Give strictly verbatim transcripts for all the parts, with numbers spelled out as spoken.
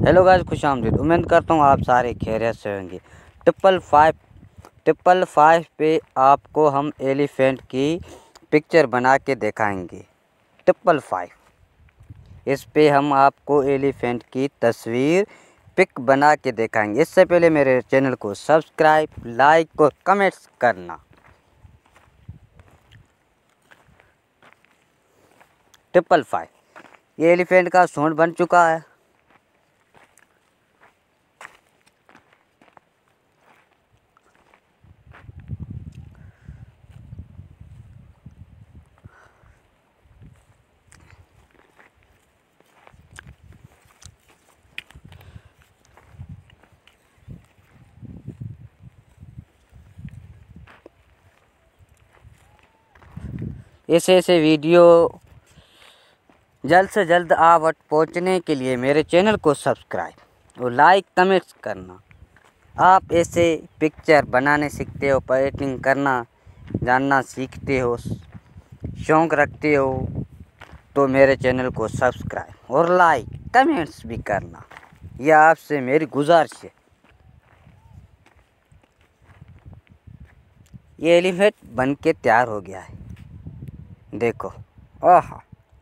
Hello guys, खुश आमदीद। उम्मीद करता हूँ आप सारे खैरियत से होंगे। ट्रिपल फाइव ट्रिपल फाइव पे आपको हम एलिफेंट की पिक्चर बना के दिखाएंगे। ट्रिपल फाइव इस पे हम आपको एलिफेंट की तस्वीर पिक बना के दिखाएंगे। इससे पहले मेरे चैनल को सब्सक्राइब, लाइक और कमेंट्स करना। ट्रिपल फाइव ये एलिफेंट का सूंड बन चुका है। ऐसे ऐसे वीडियो जल्द से जल्द आप तक पहुँचने के लिए मेरे चैनल को सब्सक्राइब और लाइक कमेंट्स करना। आप ऐसे पिक्चर बनाने सीखते हो, पेंटिंग करना जानना सीखते हो, शौक़ रखते हो तो मेरे चैनल को सब्सक्राइब और लाइक कमेंट्स भी करना। यह आपसे मेरी गुजारिश है। ये एलिफेंट बन के तैयार हो गया है, देखो। आहा,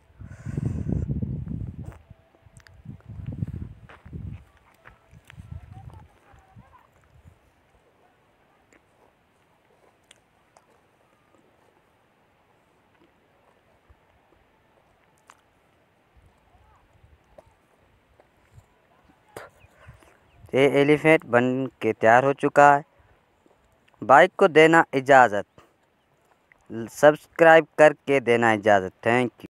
ये एलिफेंट बन के तैयार हो चुका है। बाइक को देना इजाज़त, सब्सक्राइब करके देना इजाज़त। Thank you.